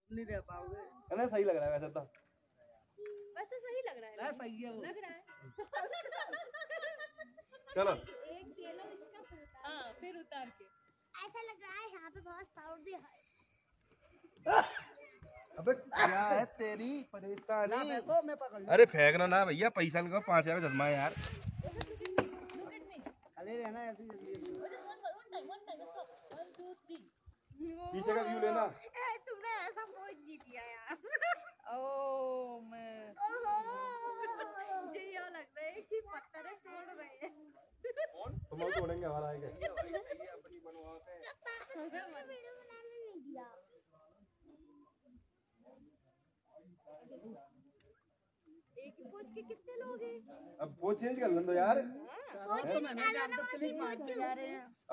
नहीं दे पाओगे। अरे सही लग रहा है वैसे तो। वैसे सही लग रहा है। सही है वो। लग रहा है। चलो एक ये लो इसका फिर उतार। हाँ फिर उतार के। ऐसा लग रहा है यहाँ पे बहुत साउंड है। अबे क्या है तेरी परेशानी? देखो मैं पकड़ लूं। अरे फेंकना ना भैया, पैसा लगा 5000 का चश्मा है यार। खड़े रहना ऐसे ही। पीछे का व्यू लेना। तुमने ऐसा पोज नहीं दिया यार। ओ मैं मुझे ये लग रहा है कि पत्थर तोड़ रहे हैं। तुम और तोड़ेंगे हमारा आएगा। अपनी बनवाओ से। वीडियो बनाने नहीं दिया। एक ही पोज के कितने लोग हैं? अब वो चेंज कर लो यार। पोज निकालो ना, वैसे ही पोज जा रहे हैं।